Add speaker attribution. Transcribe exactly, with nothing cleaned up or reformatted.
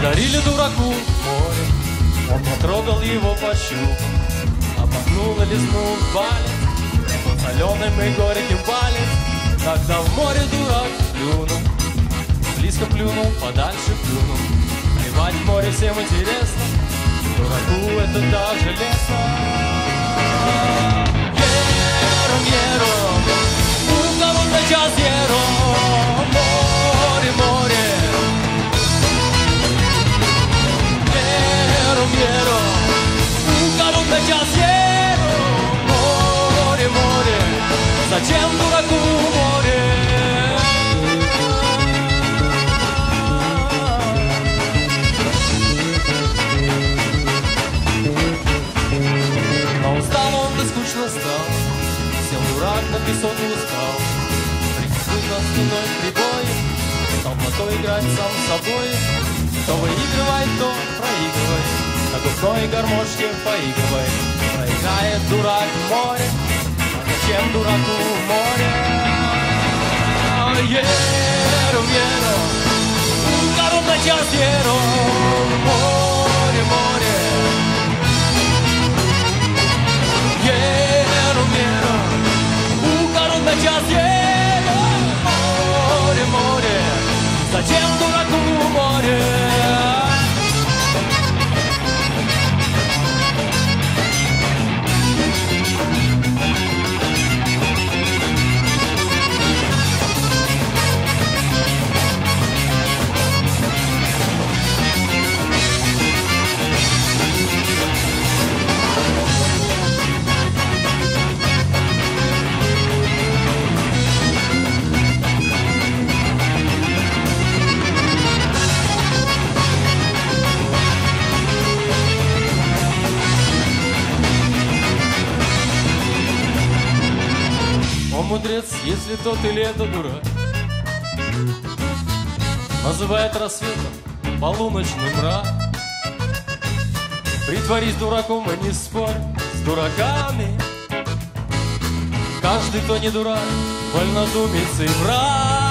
Speaker 1: Подарили дураку море, он потрогал его, пощупал, обмакнул и лизнул палец, тот соленым и горьким палец. Тогда в море дурак плюнул, близко плюнул, подальше плюнул. Плевать в море всем интересно, дураку это даже лестно. Еро, еро, у кого-то час еро, море, море. Еро, еро, у кого-то час еро, море, море. Зачем дураку море? Но устал он и скучно стал, сел дурак на песок и устал. Прикусил над спиной прибой, стал плато играть сам с собой. Кто выигрывает, то проигрывает, на губной гармошке поигрывай. Проиграет дурак в море, а зачем дураку море? Еро, еро, у кого-то час еро, море, море. Еро, еро, у кого-то час еро, море, море. Зачем дураку море? Мудрец, если тот или это дурак, называет рассветом полуночный мрак. Притворись дураком и не спорь с дураками. Каждый, кто не дурак, вольнодумец и враг.